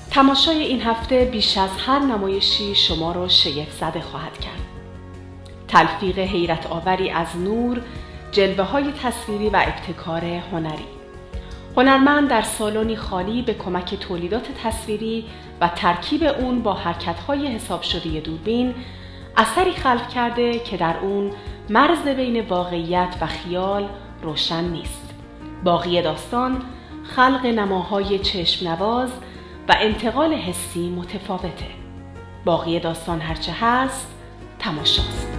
تماشای این هفته بیش از هر نمایشی شما را شگفت زده خواهد کرد. تلفیق حیرت آوری از نور، جلوه‌های تصویری و ابتکار هنری. هنرمند در سالنی خالی به کمک تولیدات تصویری و ترکیب اون با حرکت‌های حساب شده دوربین اثری خلق کرده که در اون مرز بین واقعیت و خیال روشن نیست. باقی داستان خلق نماهای چشم نواز و انتقال حسی متفاوته. باقی داستان هرچه هست تماشاست.